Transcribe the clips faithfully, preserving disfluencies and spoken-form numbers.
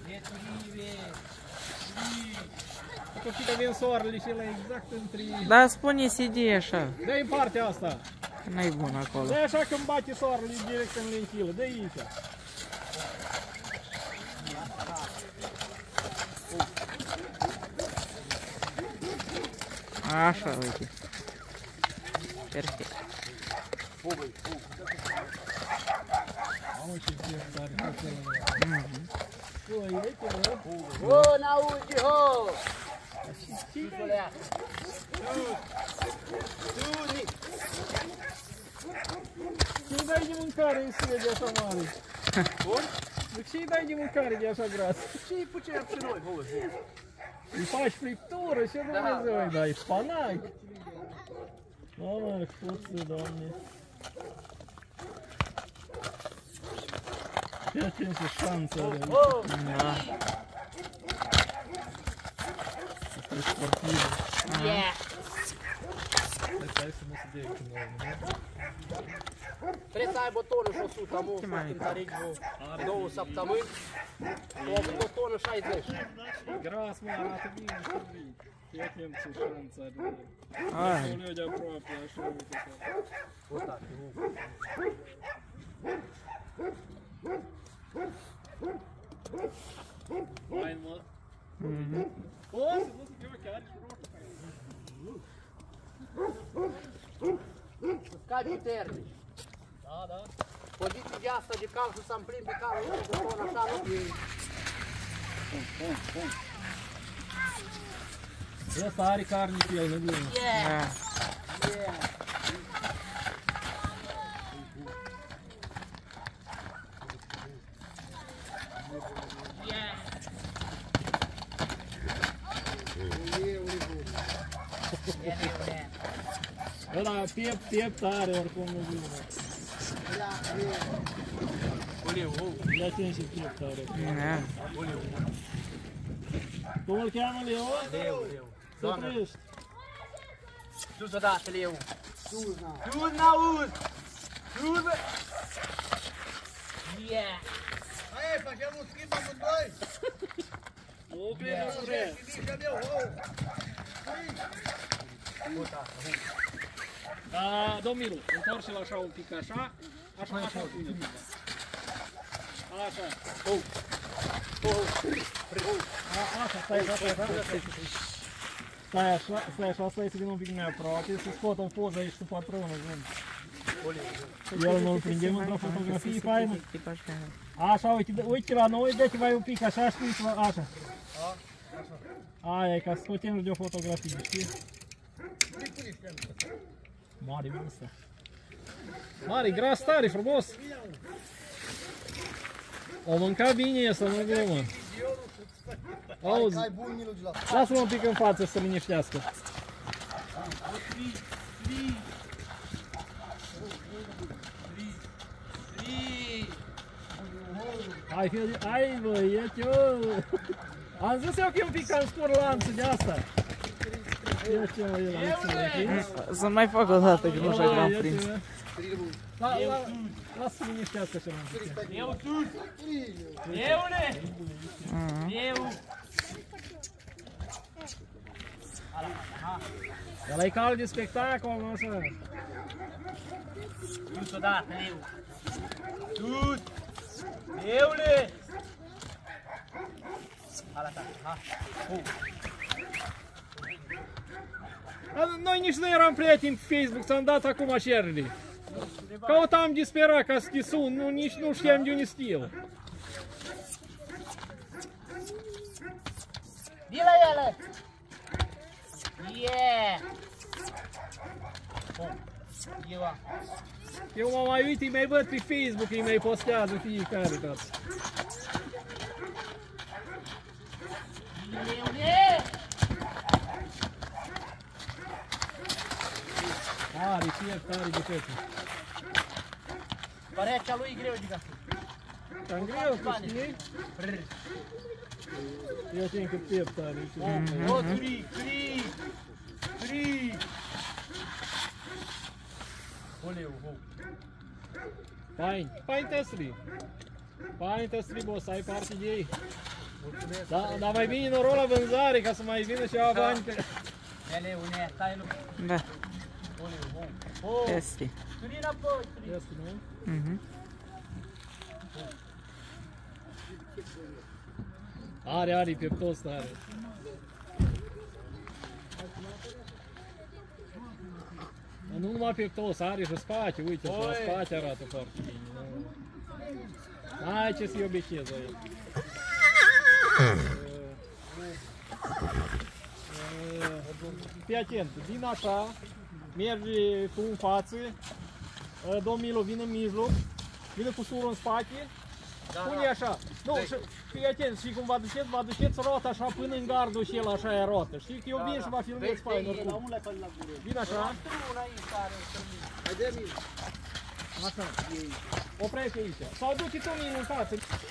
Că fică vin soarele și ăla exact între... Da, spune sidi așa. Dă-i în partea asta. N-ai bun acolo. Dă-i așa când bate soarele direct în lentilă. Dă-i aici. Așa, uite. Perfect. Mamă, ce fiecare tare. Oi, uite, mă. Ho, n-auzi, ho! Cine? Ce-i dai de mâncare în sine de așa mare? Bun? Ce-i dai de mâncare de așa gras? Ce-i pucem și noi, ho? Îi faci friptură, ce Dumnezeu îi dai? Spanac! Mamă, scuță, Doamne! Ce ce șansă are! Da. Este sportivă! Yeah! Hai să nu se dea cu noi, nu? Trebuie să aibă tonă și o sută, mă, să cântărici vreo două săptămâni. O avut o tonă șaizeci. Gras, mă, arată bine, știu bine. Ia tem ce șanță are. Hai. Nu de aproape, așa, uite așa. Uita, Hai, mă. Mhm. O, să nu se joace, are și roșu. scai puternici. Da, da. Poziții de asta de cal și să-mi plimbi calul cu tonă așa, nu e. Ăsta are carne pe el, nu glumă. Yeah! Da. Yeah! Ăla piept, piept are oricum, nu glumă. Oleu, Ia țin și piept are. Da. oleu. Cum îl cheamă, Leo? Leu, leu. Să trăiești. Sus odată, leu. Sus, n-auzi! Sus! Yeah! Hai, facem un schimb amândoi! Nu cred, nu cred. Nici meu, oh! Da, domnul, întoarce-l așa un pic, așa. Așa, așa, pune. Așa. Oh! Oh! A, așa, stai așa, stai așa. Stai așa, stai așa, stai să vină un pic mai aproape, să scot o poză aici cu patronul. El nu-l prindem într-o fotografie faină. Așa, uite, uite la noi, dă-te mai un pic, așa, știi, așa. Aia e ca să scotem de o fotografie, știi? Mare vârstă. Mare, gras tare, frumos. O mânca bine ăsta, nu glumă. Auzi, lasă-mă un pic în față să se liniștească. Hai, hai bă, iete-o! Am zis eu că e un pic cam scurt lanțul de asta. Iete-o, el aici. Să mai fac o dată, că nu știu că am prins. Lasă să liniștească așa un pic. Eu sus! Leule! Eu! Ăla e cal de spectacol, nu așa? Sus odată, leu! Sus! Leule! Ala ta, ha! Noi nici nu eram prieteni pe Facebook, ți-am dat acum share-uri. Căutam disperat ca să te sun, nu, nici nu știam de unde stil. Di la ele! Yeah! Bun, eu Eu mă mai uit, îi mai văd pe Facebook, îi mai postează fiecare toți. Leule! Are, fiert, are de pețe. Parecea lui e greu de găsit. Cam greu, să știi? Eu știu cât piept are. O, cri, cri, cri. Oleu, ho. Fain, fain testri. Fain testri, boss, ai parte de ei. Da, dar mai bine noroc la vânzare ca să mai vină ceva bani pe... Ele, une, stai lu. Da, Oleu, bom. Oh, este. Turina, pô, turina. Este, nu? Mhm. Are, are, pieptos are. Dar nu numai pieptos, are și spate, uite, și la spate arată foarte bine. Nu? Hai ce să-i obichez aici. Fii atent, din așa, merge cu în față, domnul Milo vine în mijloc, vine cu surul în spate, pune așa. Nu, și fii atent, și cum vă duceți, vă duceți roata așa până în gardul și el așa e roată. Știi că eu vin și vă filmez fain oricum. Vin așa. Așa. Oprește aici. Sau duci tu mine în față.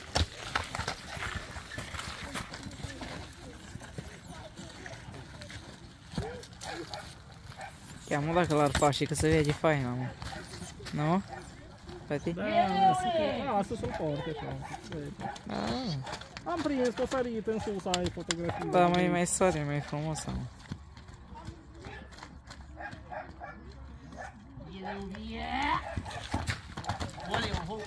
Cheamă dacă l-ar face, că se vede fain, mă. Nu? Tati? Da, asta să-l poarte așa. Da. Am prins că o sărit în sus, ai fotografii. Da, mai mai soare, mai frumos, mă. Oleu, bom.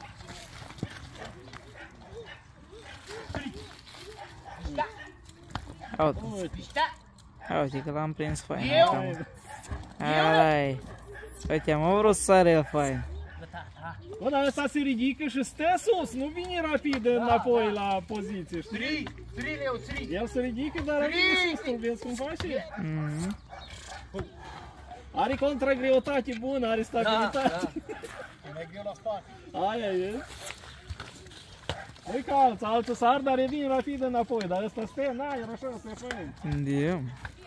Uite, Pista. uite că l-am prins fain. Eu? Uite, mă. Ai. Uite, am vrut să sare el fain. Bă, dar ăsta se ridică și stă sus, nu vine rapid înapoi la poziție, știi? Tri, tri, leu, tri. El se ridică, dar vine sus, tu vezi cum face? Mhm. Are contragreutate bună, are stabilitate. Mai greu la spate. Aia e. Nu-i ca alții, alții sar, dar revin rapid înapoi, dar ăsta stă în aer, așa, se fain. Da.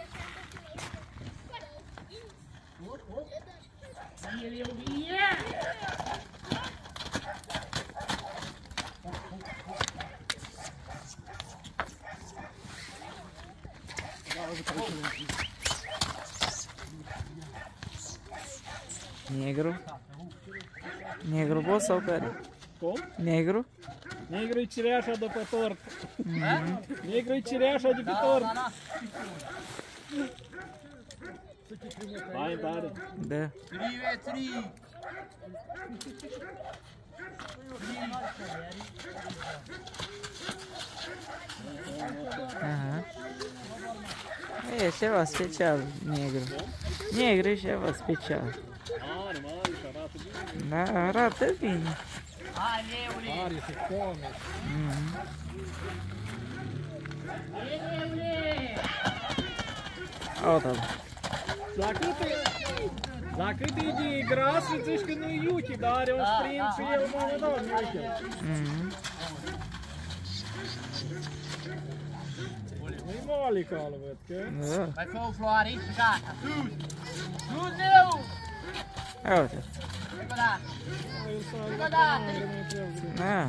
Negru? Negru poți sau care? Cum? Negru? Negru-i cireașa de pe tort. Negru-i cireașa de pe tort. Hai, tare. Da. Tri, e tri. Aha. E ceva special, negru. Negru e ceva special. Are, mare și arată bine. Da, arată bine. Hai, leule. Are, se come. Mhm. Leule. Uite-l. La cât e, la cât e de gras, zici că nu-i iuchi, dar are un sprint și el mă dau în iuchi. Mhm. Nu-i mole calul, văd că. Da. Vai fă o floare și gata. Sus. Sus, leu. Uite. Încă o dată. Încă o dată. Da.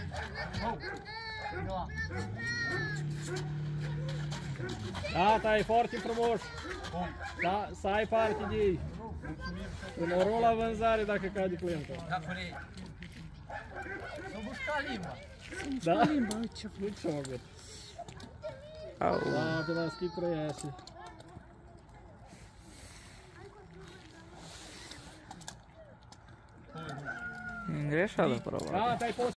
Gata, e foarte frumos. Da, să ai parte de ei. Noroc la vânzare dacă cade clientul. Da, fure. S-o busca limba. Da? Nu ce mă gât. Au. Da, pe la schip trăiase. Greșeală, probabil. Gata, ai fost.